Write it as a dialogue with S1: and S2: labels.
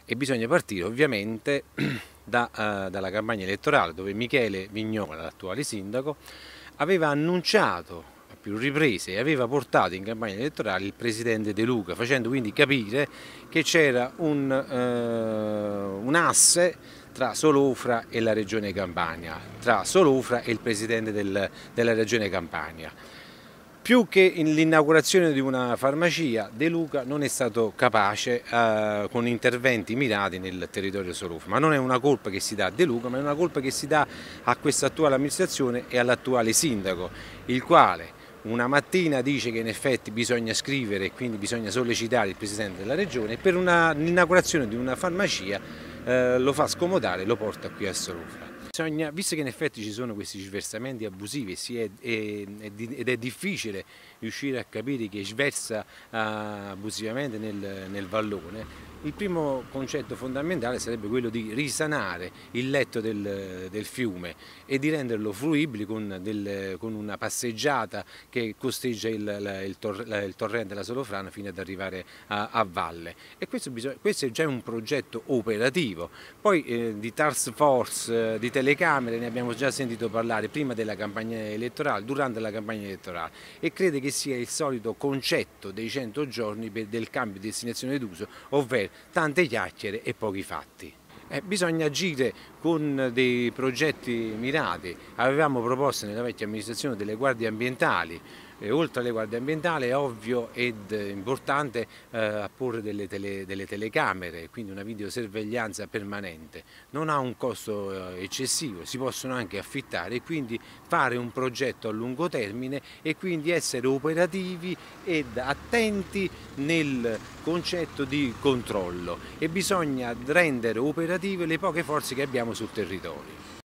S1: e bisogna partire ovviamente dalla campagna elettorale, dove Michele Vignola, l'attuale sindaco, aveva annunciato a più riprese e aveva portato in campagna elettorale il presidente De Luca, facendo quindi capire che c'era un asse tra Solofra e la Regione Campania, tra Solofra e il presidente della Regione Campania. Più che l'inaugurazione di una farmacia, De Luca non è stato capace con interventi mirati nel territorio Solofra, ma non è una colpa che si dà a De Luca, ma è una colpa che si dà a questa attuale amministrazione e all'attuale sindaco, il quale una mattina dice che in effetti bisogna scrivere e quindi bisogna sollecitare il Presidente della Regione e per l'inaugurazione di una farmacia lo fa scomodare e lo porta qui a Solofra. Visto che in effetti ci sono questi sversamenti abusivi ed è difficile riuscire a capire chi sversa abusivamente nel vallone, il primo concetto fondamentale sarebbe quello di risanare il letto del fiume e di renderlo fruibile con una passeggiata che costeggia il torrente della Solofrana fino ad arrivare a valle. E questo è già un progetto operativo. Poi di task force, di telecamere ne abbiamo già sentito parlare prima della campagna elettorale, durante la campagna elettorale, e crede che sia il solito concetto dei 100 giorni del cambio di destinazione d'uso, ovvero tante chiacchiere e pochi fatti. Bisogna agire con dei progetti mirati. Avevamo proposto nella vecchia amministrazione delle guardie ambientali. Oltre alle guardie ambientali è ovvio ed importante apporre delle telecamere, quindi una videosorveglianza permanente. Non ha un costo eccessivo, si possono anche affittare e quindi fare un progetto a lungo termine e quindi essere operativi ed attenti nel concetto di controllo, e bisogna rendere operative le poche forze che abbiamo sul territorio.